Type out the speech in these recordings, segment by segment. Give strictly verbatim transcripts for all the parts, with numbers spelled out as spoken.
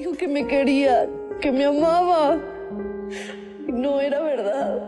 dijo que me quería, que me amaba. Y no era verdad.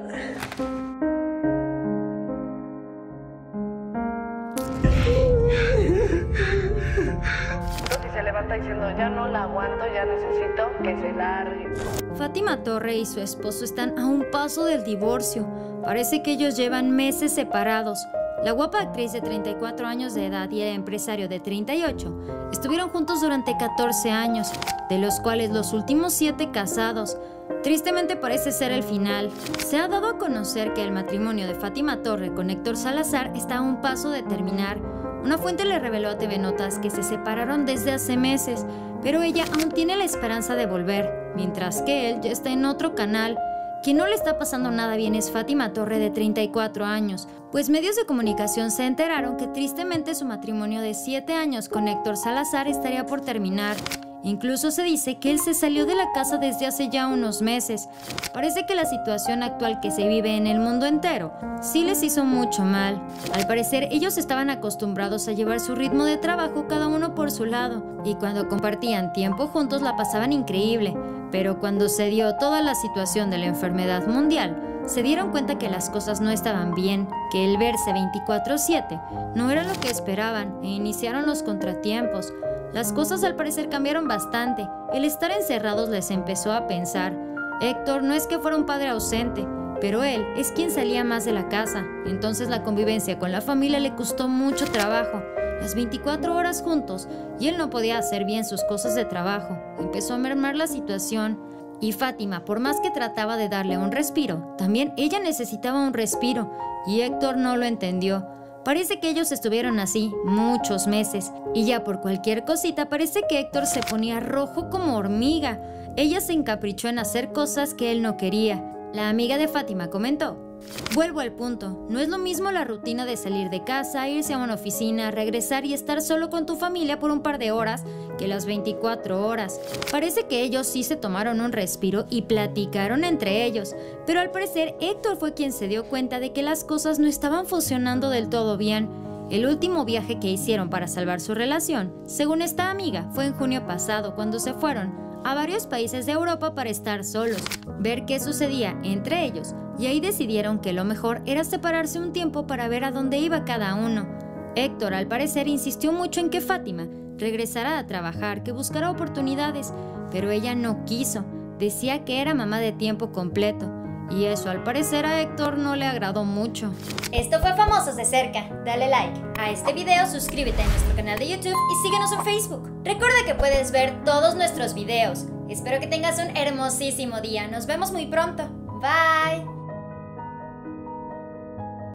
Y se levanta diciendo, ya no la aguanto, ya necesito que se largue. Fátima Torre y su esposo están a un paso del divorcio. Parece que ellos llevan meses separados. La guapa actriz de treinta y cuatro años de edad y el empresario de treinta y ocho estuvieron juntos durante catorce años, de los cuales los últimos siete casados. Tristemente parece ser el final. Se ha dado a conocer que el matrimonio de Fátima Torre con Héctor Salazar está a un paso de terminar. Una fuente le reveló a T V Notas que se separaron desde hace meses, pero ella aún tiene la esperanza de volver, mientras que él ya está en otro canal. Quien no le está pasando nada bien es Fátima Torre, de treinta y cuatro años, pues medios de comunicación se enteraron que tristemente su matrimonio de siete años con Héctor Salazar estaría por terminar. Incluso se dice que él se salió de la casa desde hace ya unos meses. Parece que la situación actual que se vive en el mundo entero sí les hizo mucho mal. Al parecer, ellos estaban acostumbrados a llevar su ritmo de trabajo cada uno por su lado, y cuando compartían tiempo juntos la pasaban increíble. Pero cuando se dio toda la situación de la enfermedad mundial, se dieron cuenta que las cosas no estaban bien, que el verse veinticuatro siete no era lo que esperaban, e iniciaron los contratiempos. Las cosas al parecer cambiaron bastante. El estar encerrados les empezó a pensar. Héctor no es que fuera un padre ausente, pero él es quien salía más de la casa. Entonces la convivencia con la familia le costó mucho trabajo. Las veinticuatro horas juntos, y él no podía hacer bien sus cosas de trabajo. Empezó a mermar la situación. Y Fátima, por más que trataba de darle un respiro, también ella necesitaba un respiro, y Héctor no lo entendió. Parece que ellos estuvieron así muchos meses, y ya por cualquier cosita parece que Héctor se ponía rojo como hormiga. Ella se encaprichó en hacer cosas que él no quería. La amiga de Fátima comentó: vuelvo al punto, no es lo mismo la rutina de salir de casa, irse a una oficina, regresar y estar solo con tu familia por un par de horas que las veinticuatro horas. Parece que ellos sí se tomaron un respiro y platicaron entre ellos, pero al parecer Héctor fue quien se dio cuenta de que las cosas no estaban funcionando del todo bien. El último viaje que hicieron para salvar su relación, según esta amiga, fue en junio pasado, cuando se fueron a varios países de Europa para estar solos, ver qué sucedía entre ellos, y ahí decidieron que lo mejor era separarse un tiempo para ver a dónde iba cada uno. Héctor, al parecer, insistió mucho en que Fátima regresara a trabajar, que buscara oportunidades, pero ella no quiso. Decía que era mamá de tiempo completo, y eso al parecer a Héctor no le agradó mucho. Esto fue Famosos de Cerca. Dale like a este video, suscríbete a nuestro canal de YouTube y síguenos en Facebook. Recuerda que puedes ver todos nuestros videos. Espero que tengas un hermosísimo día. Nos vemos muy pronto. Bye.